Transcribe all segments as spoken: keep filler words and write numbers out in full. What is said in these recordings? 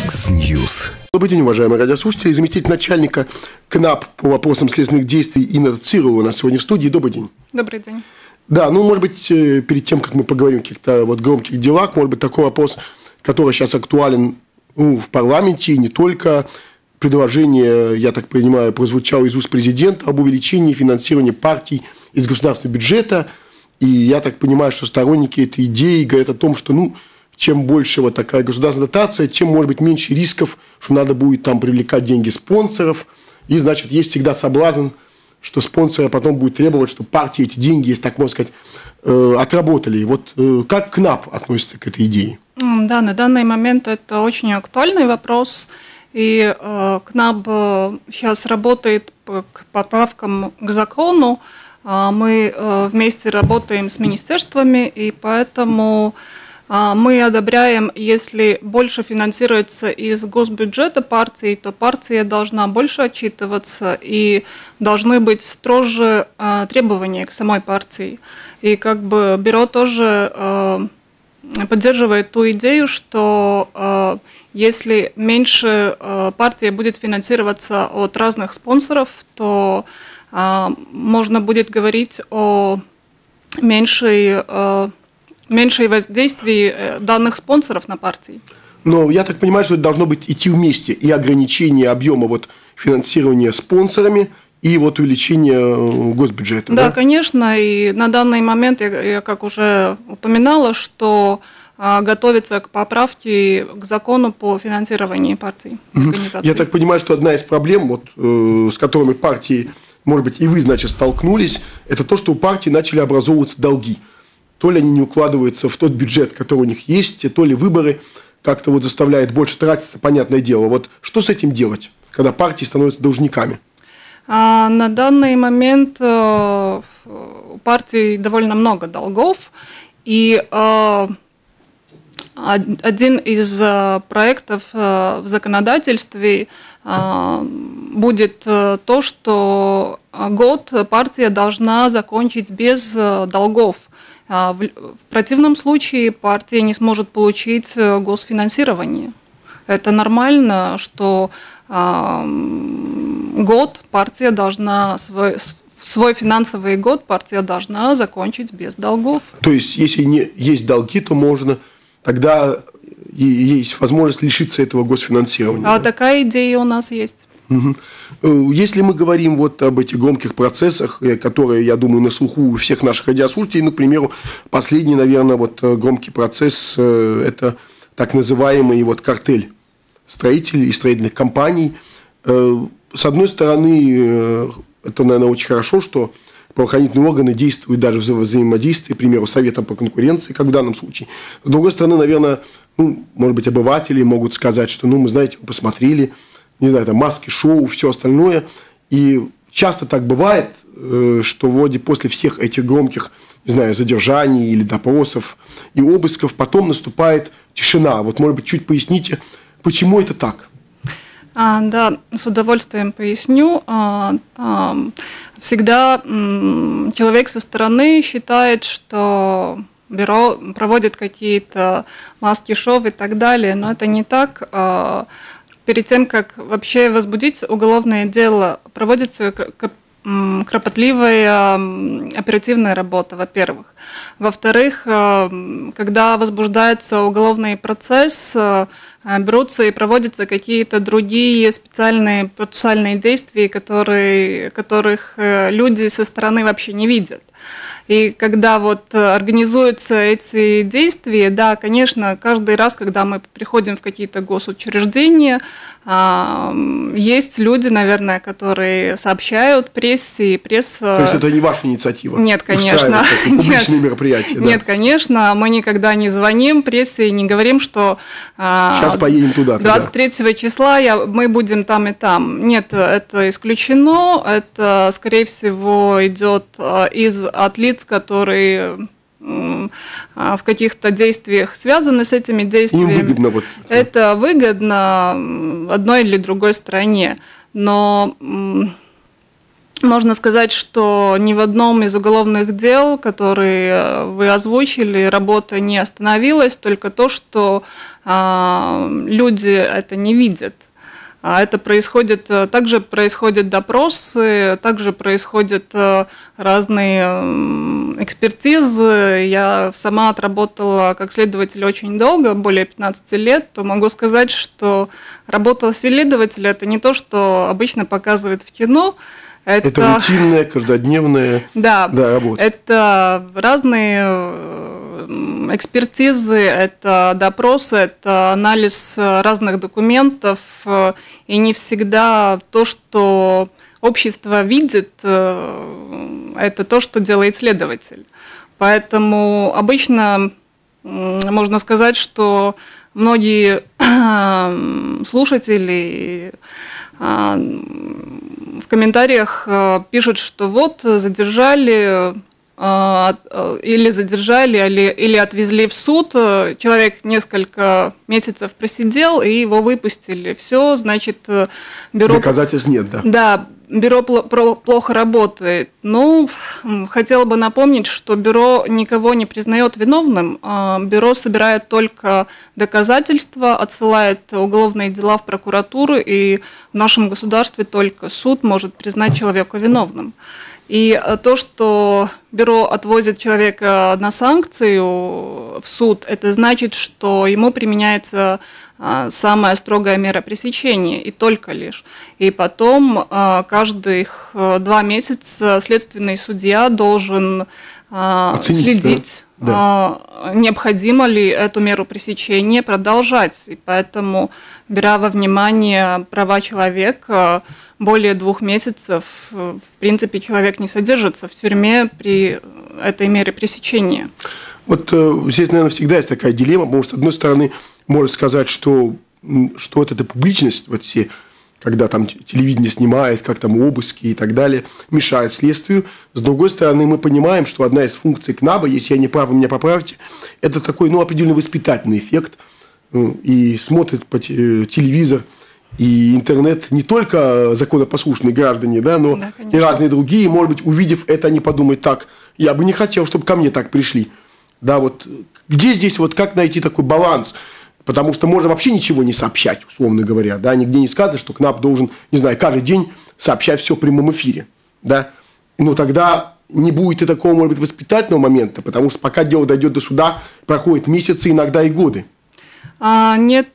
Яндекс.Ньюс. Добрый день, уважаемые радиослушатели. Заместитель начальника КНАП по вопросам следственных действий Инна Цирова у нас сегодня в студии. Добрый день. Добрый день. Да, ну, может быть, перед тем, как мы поговорим о каких-то вот громких делах, может быть, такой вопрос, который сейчас актуален ну, в парламенте, и не только. Предложение, я так понимаю, прозвучало из уст президента об увеличении финансирования партий из государственного бюджета. И я так понимаю, что сторонники этой идеи говорят о том, что, ну, чем больше вот такая государственная дотация, тем, может быть, меньше рисков, что надо будет там привлекать деньги спонсоров. И, значит, есть всегда соблазн, что спонсоры потом будут требовать, что партии эти деньги, если так можно сказать, э, отработали. Вот э, как КНАП относится к этой идее? Да, на данный момент это очень актуальный вопрос. И э, КНАП сейчас работает к поправкам к закону. Э, мы э, вместе работаем с министерствами, и поэтому э, мы одобряем, если больше финансируется из госбюджета партии, то партия должна больше отчитываться, и должны быть строже э, требования к самой партии. И как бы бюро тоже э, поддерживает ту идею, что э, если меньше э, партия будет финансироваться от разных спонсоров, то э, можно будет говорить о меньшей, э, меньшей воздействии данных спонсоров на партии. Но я так понимаю, что это должно быть идти вместе. И ограничение объема вот, финансирования спонсорами, и вот увеличение госбюджета. Да, да, конечно. И на данный момент, я, я как уже упоминала, что а, готовится к поправке к закону по финансированию партий, организаций. Я так понимаю, что одна из проблем, вот, э, с которыми партии, может быть, и вы, значит, столкнулись, это то, что у партий начали образовываться долги. То ли они не укладываются в тот бюджет, который у них есть, то ли выборы как-то вот заставляют больше тратиться, понятное дело. Вот что с этим делать, когда партии становятся должниками? А на данный момент э, у партий довольно много долгов, и э, один из э, проектов э, в законодательстве э, будет э, то, что год партия должна закончить без э, долгов. Э, в, в противном случае партия не сможет получить э, госфинансирование. Это нормально, что год партия должна, свой, свой финансовый год партия должна закончить без долгов. То есть, если не есть долги, то можно, тогда есть возможность лишиться этого госфинансирования. А да? Такая идея у нас есть. Угу. Если мы говорим вот об этих громких процессах, которые, я думаю, на слуху у всех наших радиослушателей, ну, к примеру, последний, наверное, вот громкий процесс – это так называемый вот картель строителей и строительных компаний. С одной стороны, это, наверное, очень хорошо, что правоохранительные органы действуют даже в взаимодействии, к примеру, с Советом по конкуренции, как в данном случае. С другой стороны, наверное, ну, может быть, обыватели могут сказать, что, ну, мы, знаете, мы посмотрели, не знаю, там, маски, шоу, все остальное. И часто так бывает, что вроде после всех этих громких, не знаю, задержаний или допросов и обысков потом наступает тишина. Вот, может быть, чуть поясните, почему это так? А, да, с удовольствием поясню. А, а, всегда м, человек со стороны считает, что бюро проводит какие-то маски-шоу и так далее, но это не так. А, перед тем, как вообще возбудить уголовное дело, проводится кропотливая оперативная работа, во-первых. Во-вторых, когда возбуждается уголовный процесс, берутся и проводятся какие-то другие специальные процессуальные действия, которые, которых люди со стороны вообще не видят. И когда вот организуются эти действия, да, конечно, каждый раз, когда мы приходим в какие-то госучреждения, есть люди, наверное, которые сообщают прессе, и пресса... То есть это не ваша инициатива? Нет, конечно. Публичные мероприятия? Да? Нет, конечно. Мы никогда не звоним прессе и не говорим, что... Сейчас поедем туда. двадцать третьего числа я, мы будем там и там. Нет, это исключено. Это, скорее всего, идет из, от лиц, которые в каких-то действиях связаны с этими действиями. Им выгодно вот. Это выгодно одной или другой стороне. Но можно сказать, что ни в одном из уголовных дел, которые вы озвучили, работа не остановилась, только то, что э, люди это не видят. А это происходит, также происходят допросы, также происходят разные экспертизы. Я сама отработала как следователь очень долго, более пятнадцати лет, то могу сказать, что работа следователя – это не то, что обычно показывают в кино. Это, это рутинная, каждодневная да, да, работа. Это разные экспертизы, это допросы, это анализ разных документов. И не всегда то, что общество видит, это то, что делает следователь. Поэтому обычно можно сказать, что многие слушатели в комментариях пишут, что вот задержали или задержали, или, или отвезли в суд, человек несколько месяцев просидел, и его выпустили. Все, значит, бюро... Доказательств нет, да? Да, бюро плохо работает. Ну, хотела бы напомнить, что бюро никого не признает виновным. Бюро собирает только доказательства, отсылает уголовные дела в прокуратуру, и в нашем государстве только суд может признать человека виновным. И то, что бюро отвозит человека на санкцию в суд, это значит, что ему применяется самая строгая мера пресечения, и только лишь. И потом каждых два месяца следственный судья должен оценить, следить, да? Да. Необходимо ли эту меру пресечения продолжать. И поэтому, беря во внимание права человека, более двух месяцев, в принципе, человек не содержится в тюрьме при этой мере пресечения. Вот здесь, наверное, всегда есть такая дилемма, потому что, с одной стороны, можно сказать, что, что вот эта публичность, вот все, когда там телевидение снимает, как там обыски и так далее, мешает следствию. С другой стороны, мы понимаем, что одна из функций КНАБа, если я не прав, вы меня поправьте, это такой, ну, определенный воспитательный эффект. И смотрит по телевизор, и интернет не только законопослушные граждане, да, но да, и разные другие. Может быть, увидев это, они подумают: так, я бы не хотел, чтобы ко мне так пришли. Да, вот где здесь, вот как найти такой баланс? Потому что можно вообще ничего не сообщать, условно говоря. Да, нигде не сказано, что КНАБ должен, не знаю, каждый день сообщать все в прямом эфире. Да? Но тогда не будет и такого, может быть, воспитательного момента, потому что пока дело дойдет до суда, проходят месяцы, иногда и годы. Нет,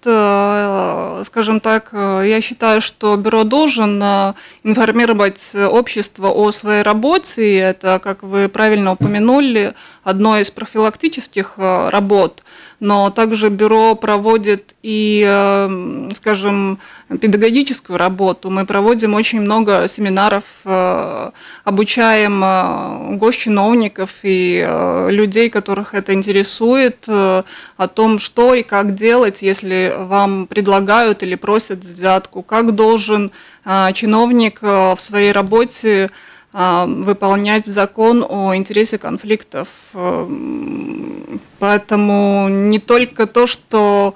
скажем так, я считаю, что бюро должен информировать общество о своей работе. Это, как вы правильно упомянули, одно из профилактических работ. Но также бюро проводит и, скажем, педагогическую работу. Мы проводим очень много семинаров, обучаем госчиновников и людей, которых это интересует, о том, что и как делать, если вам предлагают или просят взятку, как должен чиновник в своей работе выполнять закон о интересе конфликтов. Поэтому не только то, что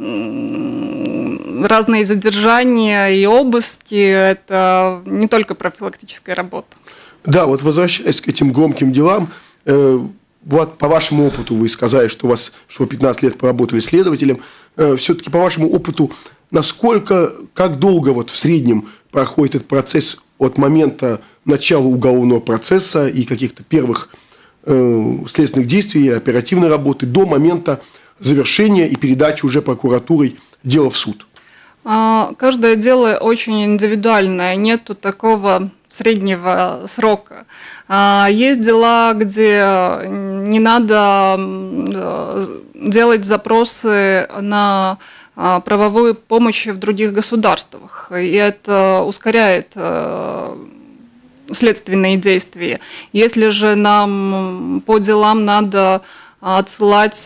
разные задержания и обыски, это не только профилактическая работа. Да, вот возвращаясь к этим громким делам, э, вот по вашему опыту вы сказали, что у вас, что вы пятнадцать лет поработали следователем, э, все-таки по вашему опыту, насколько, как долго вот в среднем проходит этот процесс от момента начала уголовного процесса и каких-то первых э, следственных действий, оперативной работы до момента завершения и передачи уже прокуратурой дела в суд? Каждое дело очень индивидуальное, нету такого среднего срока. Есть дела, где не надо делать запросы на правовую помощь в других государствах, и это ускоряет следственные действия. Если же нам по делам надо отсылать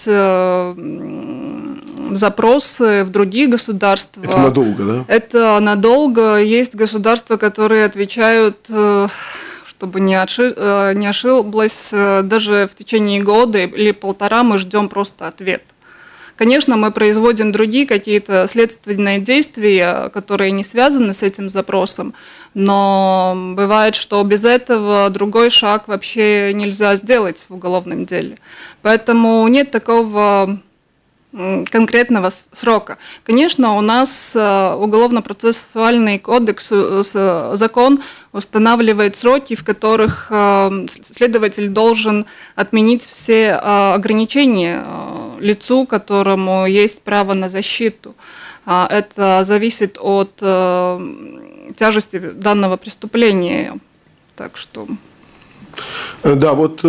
запросы в другие государства. Это надолго, да? Это надолго. Есть государства, которые отвечают, чтобы не, отши... не ошиблась, даже в течение года или полтора мы ждем просто ответ. Конечно, мы производим другие какие-то следственные действия, которые не связаны с этим запросом, но бывает, что без этого другой шаг вообще нельзя сделать в уголовном деле. Поэтому нет такого конкретного срока. Конечно, у нас уголовно-процессуальный кодекс, закон устанавливает сроки, в которых следователь должен отменить все ограничения лицу, которому есть право на защиту. Это зависит от тяжести данного преступления. Так что... Да, вот...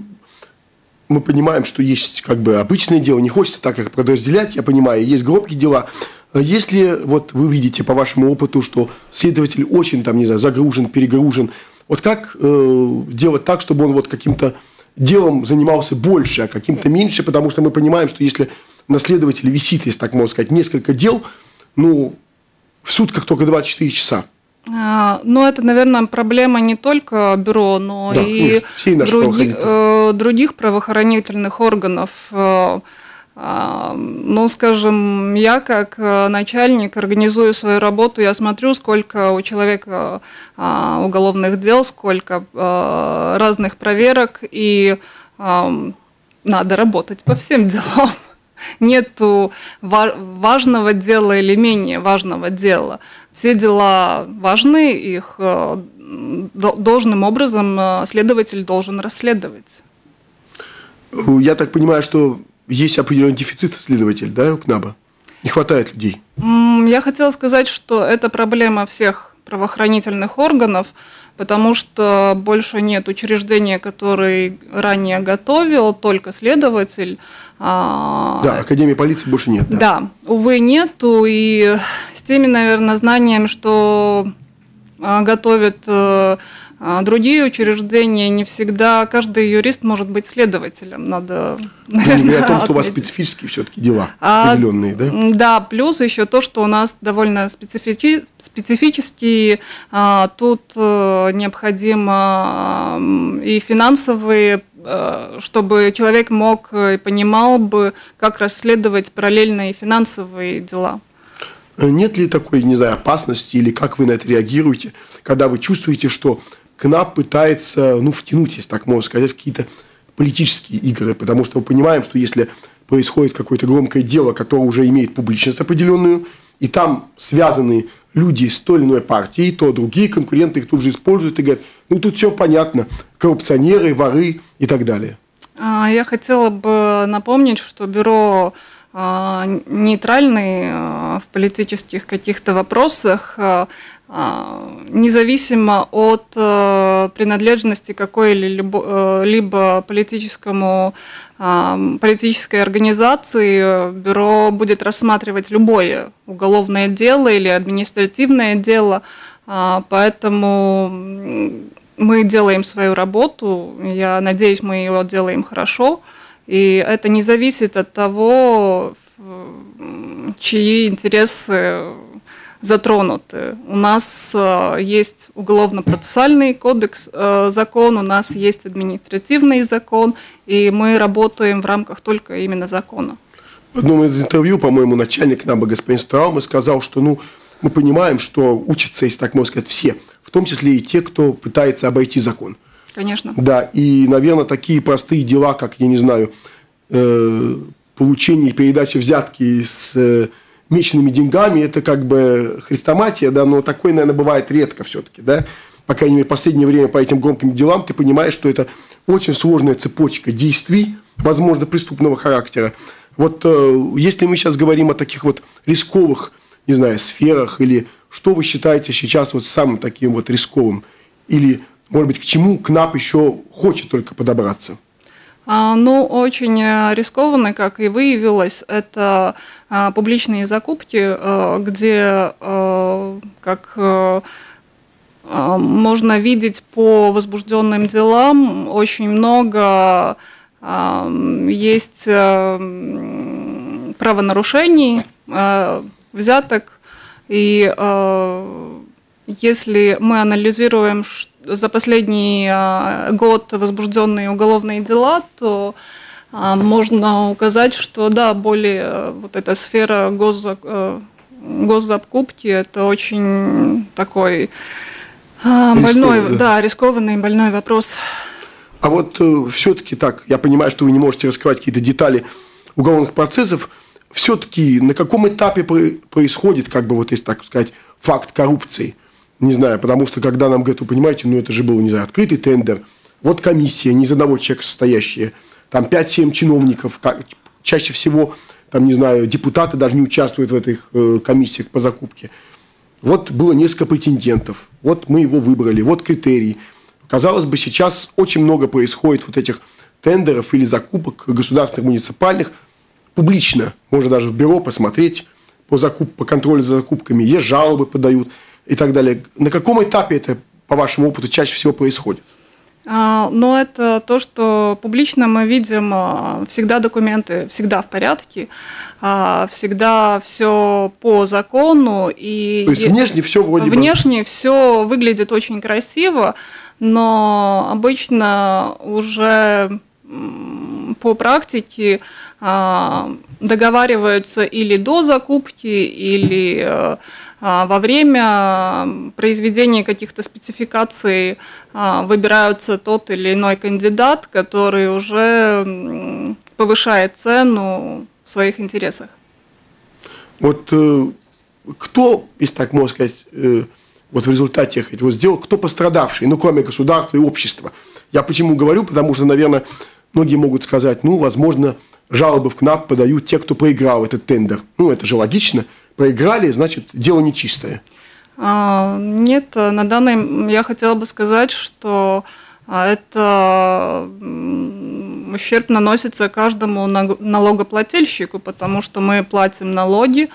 Мы понимаем, что есть как бы обычное дело, не хочется так их подразделять, я понимаю, есть громкие дела. Если вот вы видите по вашему опыту, что следователь очень там, не знаю, загружен, перегружен, вот как э, делать так, чтобы он вот каким-то делом занимался больше, а каким-то меньше, потому что мы понимаем, что если на следователе висит, если так можно сказать, несколько дел, ну, в сутках только двадцать четыре часа. Но это, наверное, проблема не только бюро, но да, и други, э, других правоохранительных органов. Э, э, ну, скажем, я как начальник организую свою работу, я смотрю, сколько у человека э, уголовных дел, сколько э, разных проверок, и э, надо работать по всем делам. Нету важного дела или менее важного дела. Все дела важны, их должным образом следователь должен расследовать. Я так понимаю, что есть определенный дефицит следователя, да, у КНАБа? Не хватает людей? Я хотела сказать, что это проблема всех правоохранительных органов, потому что больше нет учреждения, которое ранее готовил, только следователь. Да, Академии полиции больше нет. Да, да, увы, нету. И с теми, наверное, знаниями, что готовят другие учреждения, не всегда каждый юрист может быть следователем. Надо, наверное, не о том, что у вас специфические все-таки дела определенные, да? Да, плюс еще то, что у нас довольно специфи- специфические. Тут необходимо и финансовые, чтобы человек мог и понимал бы, как расследовать параллельные финансовые дела. Нет ли такой, не знаю, опасности, или как вы на это реагируете, когда вы чувствуете, что КНАП пытается, ну, втянуть, если так можно сказать, в какие-то политические игры, потому что мы понимаем, что если происходит какое-то громкое дело, которое уже имеет публичность определенную, и там связаны люди с той или иной партией, то другие конкуренты их тут же используют и говорят, ну, тут все понятно, коррупционеры, воры и так далее. Я хотела бы напомнить, что бюро нейтральный в политических каких-то вопросах, независимо от принадлежности какой-либо политическому, политической организации, бюро будет рассматривать любое уголовное дело или административное дело, поэтому мы делаем свою работу, я надеюсь, мы ее делаем хорошо. И это не зависит от того, чьи интересы затронуты. У нас есть уголовно-процессуальный кодекс, закон, у нас есть административный закон, и мы работаем в рамках только именно закона. В одном из интервью, по-моему, начальник КНАБа господин Страума сказал, что ну, мы понимаем, что учатся, если так можно сказать, все, в том числе и те, кто пытается обойти закон. Конечно. Да, и, наверное, такие простые дела, как, я не знаю, э, получение и передача взятки с э, меченными деньгами, это как бы хрестоматия, да, но такое, наверное, бывает редко все-таки, да. По крайней мере, в последнее время по этим громким делам ты понимаешь, что это очень сложная цепочка действий, возможно, преступного характера. Вот э, если мы сейчас говорим о таких вот рисковых, не знаю, сферах, или что вы считаете сейчас вот самым таким вот рисковым, или может быть, к чему КНАП еще хочет только подобраться? А, ну, очень рискованно, как и выявилось, это а, публичные закупки, а, где, а, как а, можно видеть по возбужденным делам, очень много а, есть а, правонарушений, а, взяток, и а, если мы анализируем, что за последний год возбужденные уголовные дела, то можно указать, что да, более вот эта сфера госзак... госзакупки – это очень такой больной, да. Да, рискованный больной вопрос. А вот э, все-таки так, я понимаю, что вы не можете раскрывать какие-то детали уголовных процессов, все-таки на каком этапе происходит, как бы вот если так сказать, факт коррупции? Не знаю, потому что когда нам говорят, вы понимаете, ну это же был, не знаю, открытый тендер, вот комиссия, не из одного человека состоящая, там пять-семь чиновников, чаще всего, там, не знаю, депутаты даже не участвуют в этих э, комиссиях по закупке. Вот было несколько претендентов, вот мы его выбрали, вот критерии. Казалось бы, сейчас очень много происходит вот этих тендеров или закупок государственных, муниципальных, публично. Можно даже в бюро посмотреть по, закуп, по контролю за закупками, есть жалобы подают и так далее. На каком этапе это, по вашему опыту, чаще всего происходит? Но это то, что публично мы видим, всегда документы, всегда в порядке, всегда все по закону. И то есть внешне все вроде бы... Внешне все выглядит очень красиво, но обычно уже по практике договариваются или до закупки, или во время произведения каких-то спецификаций выбираются тот или иной кандидат, который уже повышает цену в своих интересах. Вот кто, если так можно сказать, вот в результате этих вот сделок, кто пострадавший, ну, кроме государства и общества? Я почему говорю, потому что, наверное, многие могут сказать, ну, возможно, жалобы в КНАП подают те, кто проиграл этот тендер. Ну, это же логично. Проиграли, значит, дело нечистое. Нет, на данный я хотела бы сказать, что это ущерб наносится каждому налогоплательщику, потому что мы платим налоги,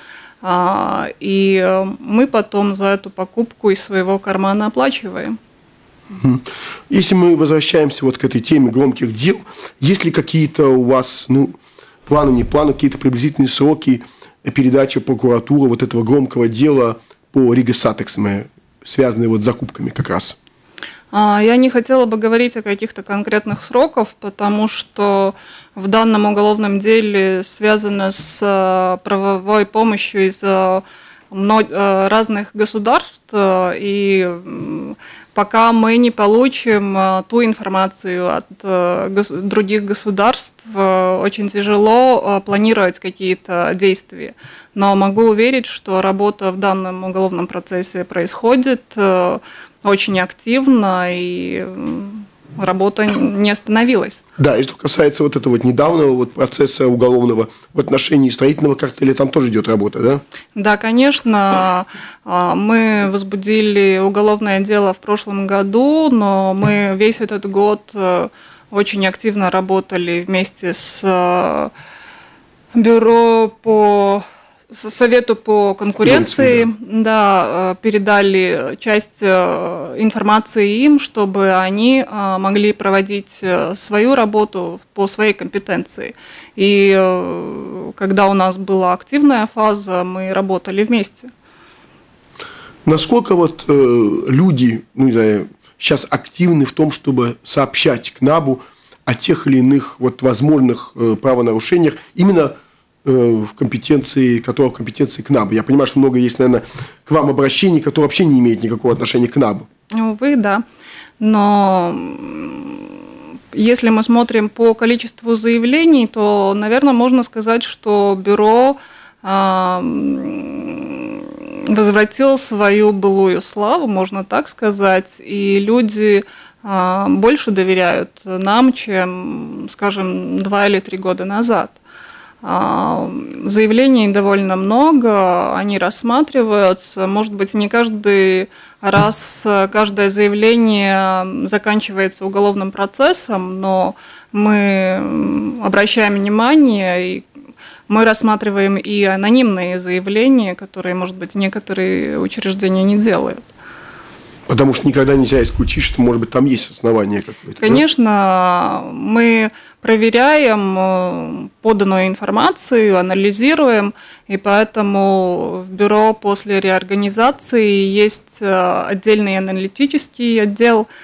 и мы потом за эту покупку из своего кармана оплачиваем. Если мы возвращаемся вот к этой теме громких дел, есть ли какие-то у вас, ну, планы, не планы, какие-то приблизительные сроки передачи прокуратуры вот этого громкого дела по Рига Сатекс, связанные вот с закупками как раз? Я не хотела бы говорить о каких-то конкретных сроках, потому что в данном уголовном деле связано с правовой помощью из разных государств, и пока мы не получим ту информацию от других государств, очень тяжело планировать какие-то действия. Но могу уверить, что работа в данном уголовном процессе происходит очень активно, и работа не остановилась. Да, и что касается вот этого вот недавнего вот процесса уголовного в отношении строительного картеля, там тоже идет работа, да? Да, конечно. Мы возбудили уголовное дело в прошлом году, но мы весь этот год очень активно работали вместе с бюро по... Совету по конкуренции, да, передали часть информации им, чтобы они могли проводить свою работу по своей компетенции. И когда у нас была активная фаза, мы работали вместе. Насколько вот люди, ну, не знаю, сейчас активны в том, чтобы сообщать КНАБу о тех или иных вот возможных правонарушениях именно в компетенции, которая в компетенции КНАБа. Я понимаю, что много есть, наверное, к вам обращений, которые вообще не имеют никакого отношения к КНАБу. Увы, да. Но если мы смотрим по количеству заявлений, то, наверное, можно сказать, что бюро возвратило свою былую славу, можно так сказать, и люди больше доверяют нам, чем, скажем, два или три года назад. Заявлений довольно много, они рассматриваются. Может быть, не каждый раз каждое заявление заканчивается уголовным процессом, но мы обращаем внимание, и мы рассматриваем и анонимные заявления, которые, может быть, некоторые учреждения не делают. Потому что никогда нельзя исключить, что, может быть, там есть основания какое-то. Конечно, да? Мы проверяем поданную информацию, анализируем, и поэтому в бюро после реорганизации есть отдельный аналитический отдел,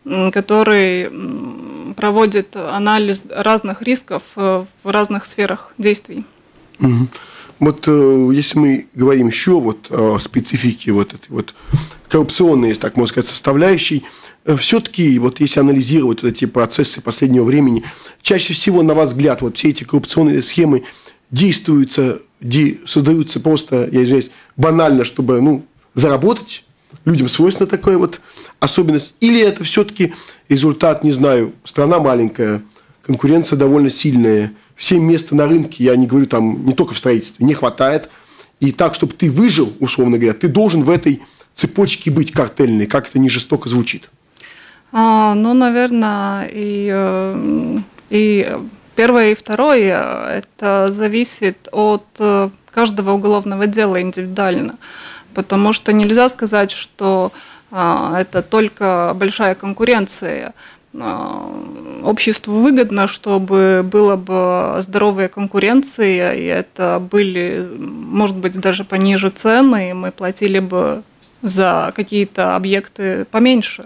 который проводит анализ разных рисков в разных сферах действий. Угу. Вот если мы говорим еще вот о специфике вот этой вот коррупционной, если так можно сказать, составляющей, все-таки вот если анализировать вот эти процессы последнего времени, чаще всего, на ваш взгляд, вот все эти коррупционные схемы действуются, ди, создаются просто, я извиняюсь, банально, чтобы ну, заработать. Людям свойственна такая вот особенность. Или это все-таки результат, не знаю, страна маленькая, конкуренция довольно сильная, всем места на рынке, я не говорю там не только в строительстве, не хватает. И так, чтобы ты выжил, условно говоря, ты должен в этой цепочке быть картельной, как это не жестоко звучит. А, ну, наверное, и, и первое, и второе, это зависит от каждого уголовного дела индивидуально. Потому что нельзя сказать, что а, это только большая конкуренция. А, обществу выгодно, чтобы была бы здоровая конкуренция, и это были, может быть, даже пониже цены, и мы платили бы за какие-то объекты поменьше.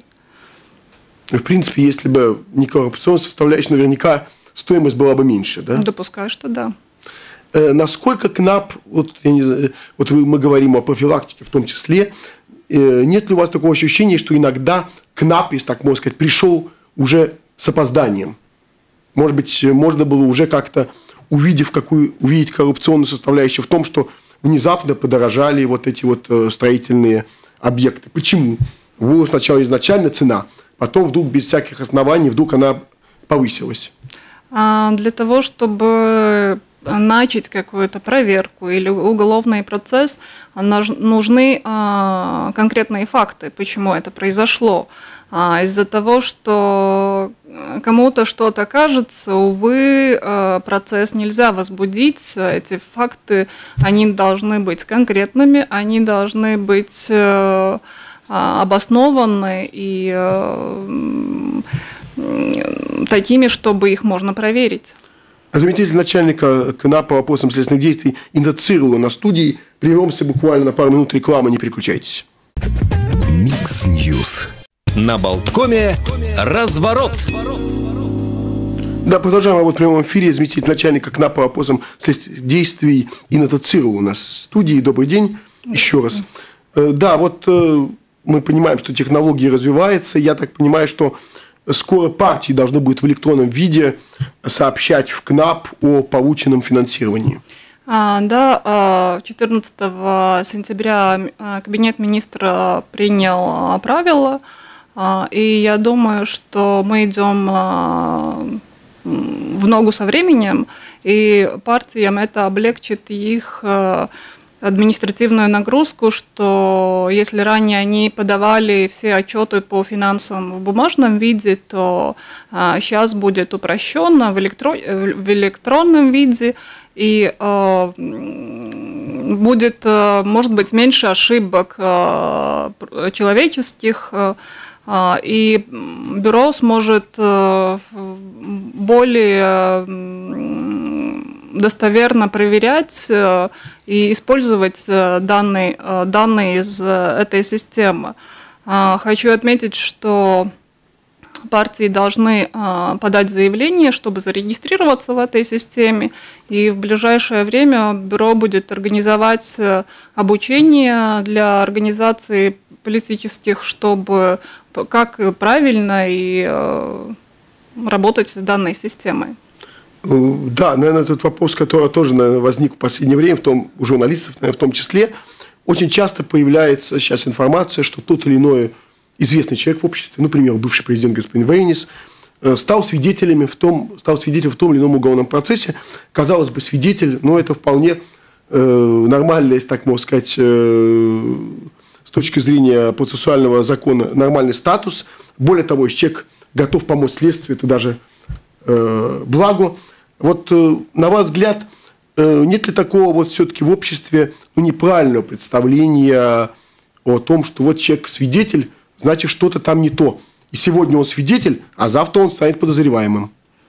В принципе, если бы не коррупционная составляющая, наверняка стоимость была бы меньше, да? Допускаю, что да. Насколько КНАП, вот, я не знаю, вот мы говорим о профилактике в том числе, нет ли у вас такого ощущения, что иногда КНАП, если так можно сказать, пришел уже с опозданием? Может быть, можно было уже как-то, увидев какую, увидеть коррупционную составляющую в том, что внезапно подорожали вот эти вот строительные объекты. Почему? Была сначала изначально цена, потом вдруг без всяких оснований вдруг она повысилась. А для того, чтобы начать какую-то проверку или уголовный процесс, нужны а, конкретные факты, почему это произошло. А, из-за того, что кому-то что-то кажется, увы, процесс нельзя возбудить. Эти факты, они должны быть конкретными, они должны быть а, обоснованы и а, такими, чтобы их можно проверить. Заместитель начальника КНАП по вопросам следственных действий Инна Цирулова на студии. Прервемся буквально на пару минут рекламы, не переключайтесь. Микс Ньюс. На Болткоме разворот. Да, продолжаем работу в прямом эфире. Заместитель начальника КНАП по вопросам следственных действий Инна Цирулова у нас в студии. Добрый день еще раз. Да, вот мы понимаем, что технологии развиваются. Я так понимаю, что скоро партии должны будут в электронном виде сообщать в КНАП о полученном финансировании. А, да, четырнадцатого сентября Кабинет министра принял правила, и я думаю, что мы идем в ногу со временем, и партиям это облегчит их административную нагрузку, что если ранее они подавали все отчеты по финансам в бумажном виде, то а, сейчас будет упрощенно в, электро... в электронном виде, и а, будет, а, может быть, меньше ошибок а, человеческих, а, и бюро сможет а, более достоверно проверять и использовать данные, данные из этой системы. Хочу отметить, что партии должны подать заявление, чтобы зарегистрироваться в этой системе, и в ближайшее время бюро будет организовать обучение для организаций политических, чтобы как правильно и работать с данной системой. Да, наверное, этот вопрос, который тоже, наверное, возник в последнее время, в том, у журналистов, наверное, в том числе, очень часто появляется сейчас информация, что тот или иной известный человек в обществе, например, бывший президент господин Вейнис, стал свидетелями в том, стал свидетелем в том или ином уголовном процессе. Казалось бы, свидетель, но это вполне э, нормально, если так можно сказать, э, с точки зрения процессуального закона, нормальный статус. Более того, если человек готов помочь следствию, это даже э, благо. Вот, на ваш взгляд, нет ли такого вот все-таки в обществе ну, неправильного представления о том, что вот человек свидетель, значит, что-то там не то. И сегодня он свидетель, а завтра он станет подозреваемым?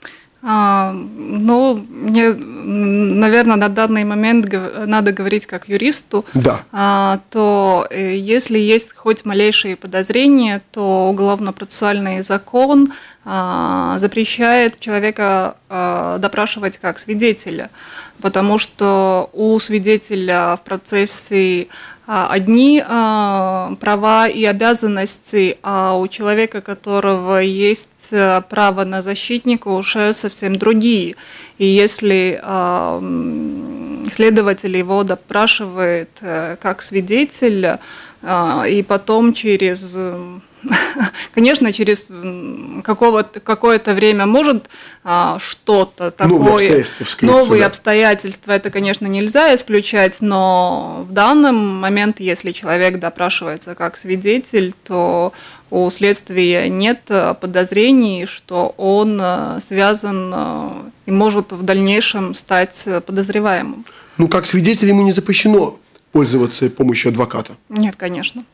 А, ну, мне, наверное, на данный момент надо говорить как юристу, да. а, то если есть хоть малейшие подозрения, то уголовно-процессуальный закон а, запрещает человека а, допрашивать как свидетеля, потому что у свидетеля в процессе одни а, права и обязанности, а у человека, которого есть право на защитника, уже совсем другие. И если а, следователь его допрашивает а, как свидетеля, а, и потом через... Конечно, через какое-то время может а, что-то такое, новые обстоятельства, новые да. обстоятельства, это, конечно, нельзя исключать, но в данный момент, если человек допрашивается как свидетель, то у следствия нет подозрений, что он связан и может в дальнейшем стать подозреваемым. Ну, как свидетель ему не запрещено пользоваться помощью адвоката? Нет, конечно.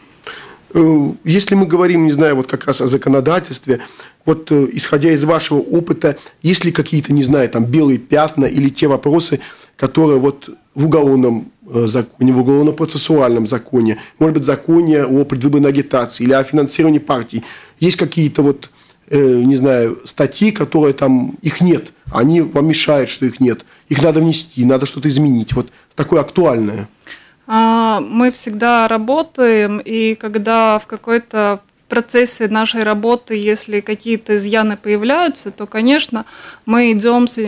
Если мы говорим, не знаю, вот как раз о законодательстве, вот исходя из вашего опыта, есть ли какие-то, не знаю, там белые пятна или те вопросы, которые вот в уголовном законе, в уголовно-процессуальном законе, может быть, законе о предвыборной агитации или о финансировании партий, есть какие-то вот, не знаю, статьи, которые там, их нет, они вам мешают, что их нет, их надо внести, надо что-то изменить, вот такое актуальное. Мы всегда работаем, и когда в какой-то процессе нашей работы, если какие-то изъяны появляются, то, конечно, мы идем с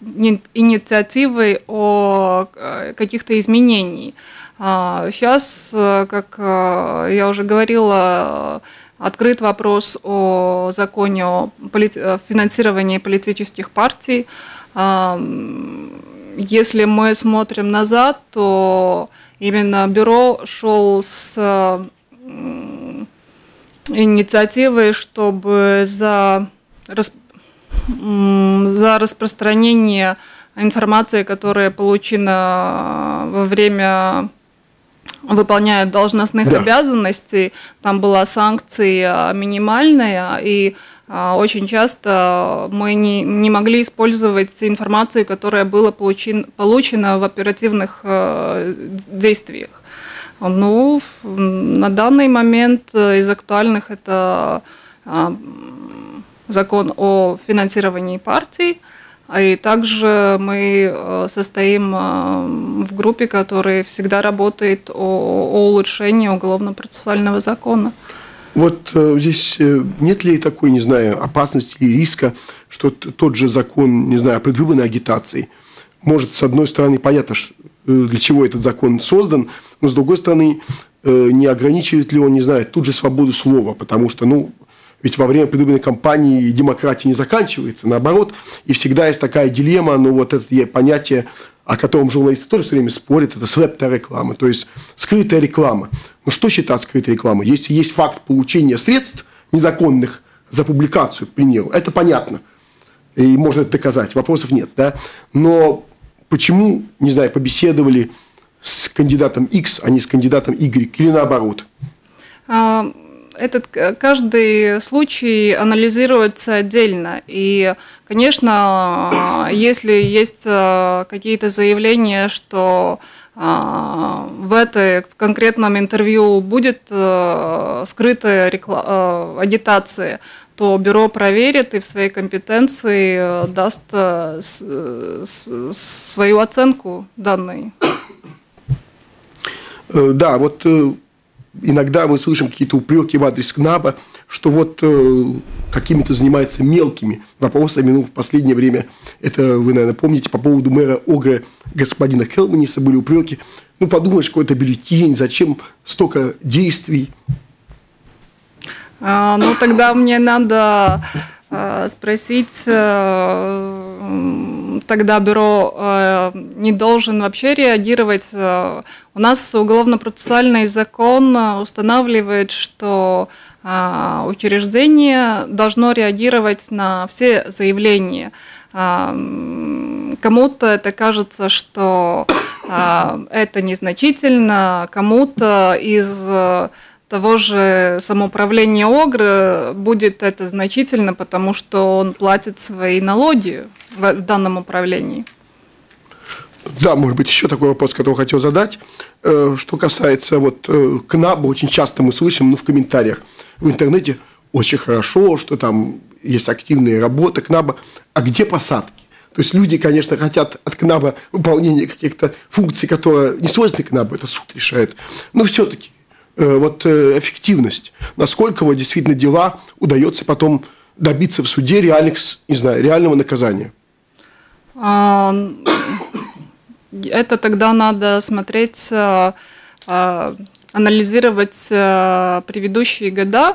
инициативой о каких-то изменениях. Сейчас, как я уже говорила, открыт вопрос о законе о финансировании политических партий. Если мы смотрим назад, то именно бюро шел с инициативой, чтобы за, за распространение информации, которая получена во время выполнения должностных да. обязанностей, там была санкция минимальная, и очень часто мы не, не могли использовать информацию, которая была получен, получена в оперативных э, действиях. Ну, на данный момент из актуальных это э, закон о финансировании партий, и также мы состоим в группе, которая всегда работает о, о улучшении уголовно-процессуального закона. Вот э, здесь э, нет ли такой, не знаю, опасности или риска, что тот же закон, не знаю, о предвыборной агитации может, с одной стороны, понятно, для чего этот закон создан, но, с другой стороны, э, не ограничивает ли он, не знаю, тут же свободу слова, потому что, ну, ведь во время предвыборной кампании демократия не заканчивается, наоборот, и всегда есть такая дилемма, ну, вот это понятие, о котором журналисты тоже все время спорят, это слепая реклама, то есть скрытая реклама. Ну, что считать скрытой рекламой? Если есть факт получения средств незаконных за публикацию, к примеру, это понятно, и можно это доказать, вопросов нет, да? Но почему, не знаю, побеседовали с кандидатом X, а не с кандидатом Y, или наоборот? Этот, каждый случай анализируется отдельно. И, конечно, если есть какие-то заявления, что в этой в конкретном интервью будет скрытая реклама, агитация, то бюро проверит и в своей компетенции даст свою оценку данной. Да, вот иногда мы слышим какие-то упреки в адрес КНАБа, что вот э, какими-то занимается мелкими вопросами. Ну, в последнее время, это вы, наверное, помните, по поводу мэра Огры господина Хелманиса были упреки. Ну, подумаешь, какой-то бюллетень, зачем столько действий? А, ну, тогда мне надо а, спросить, а, тогда бюро а, не должен вообще реагировать. У нас уголовно-процессуальный закон устанавливает, что а, учреждение должно реагировать на все заявления. А, кому-то это кажется, что а, это незначительно, кому-то из того же самоуправления ОГР будет это значительно, потому что он платит свои налоги в данном управлении. Да, может быть, еще такой вопрос, который хотел задать. Что касается вот КНАБа, очень часто мы слышим, ну, в комментариях в интернете, очень хорошо, что там есть активная работа КНАБа. А где посадки? То есть люди, конечно, хотят от КНАБа выполнения каких-то функций, которые не свойственны КНАБу, это суд решает. Но все-таки вот эффективность, насколько вот действительно дела удается потом добиться в суде реальных, не знаю, реального наказания. Это тогда надо смотреть, анализировать предыдущие года.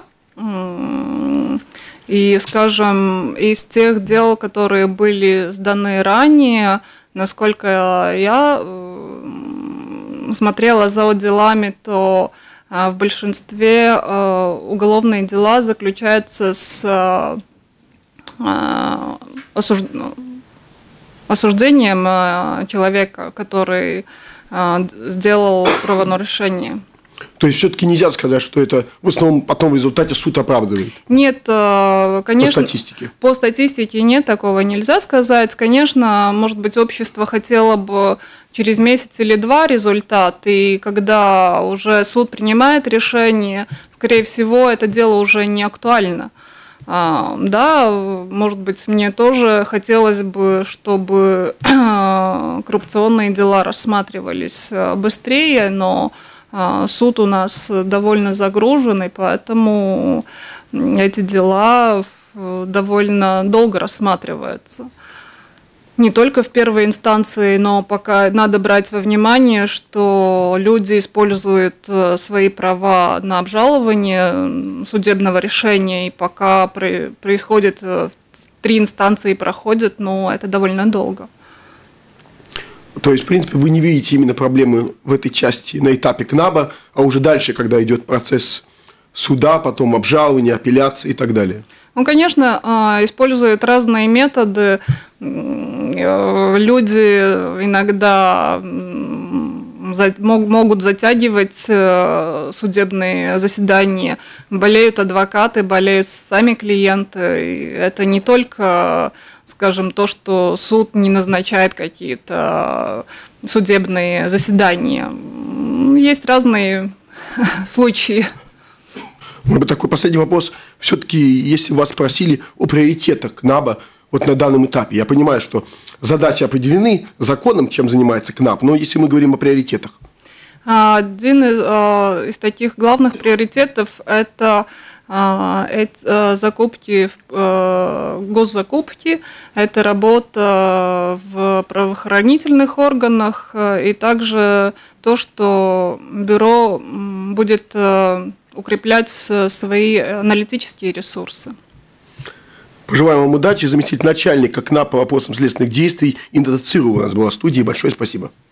И, скажем, из тех дел, которые были сданы ранее, насколько я смотрела за делами, то в большинстве уголовные дела заключаются с осуждением человека, который сделал правонарушение. То есть, все-таки нельзя сказать, что это в основном потом в результате суд оправдывает? Нет, конечно. По статистике? По статистике нет, такого нельзя сказать. Конечно, может быть, общество хотело бы через месяц или два результат, и когда уже суд принимает решение, скорее всего, это дело уже не актуально. Да, может быть, мне тоже хотелось бы, чтобы коррупционные дела рассматривались быстрее, но суд у нас довольно загруженный, поэтому эти дела довольно долго рассматриваются. Не только в первой инстанции, но пока надо брать во внимание, что люди используют свои права на обжалование судебного решения, и пока происходит три инстанции проходят, но это довольно долго. То есть, в принципе, вы не видите именно проблемы в этой части на этапе КНАБа, а уже дальше, когда идет процесс суда, потом обжалования, апелляции и так далее? Ну, конечно, используют разные методы. Люди иногда могут затягивать судебные заседания. Болеют адвокаты, болеют сами клиенты. И это не только, скажем, то, что суд не назначает какие-то судебные заседания. Есть разные случаи. Может быть, такой последний вопрос. Все-таки, если вас спросили о приоритетах КНАБа вот на данном этапе, я понимаю, что задачи определены законом, чем занимается КНАБ, но если мы говорим о приоритетах. Один из, из таких главных приоритетов – это закупки, госзакупки, это работа в правоохранительных органах и также то, что бюро будет укреплять свои аналитические ресурсы. Пожелаем вам удачи. Заместитель начальника КНАБ по вопросам следственных действий Инна Цирулова у нас была в студии. Большое спасибо.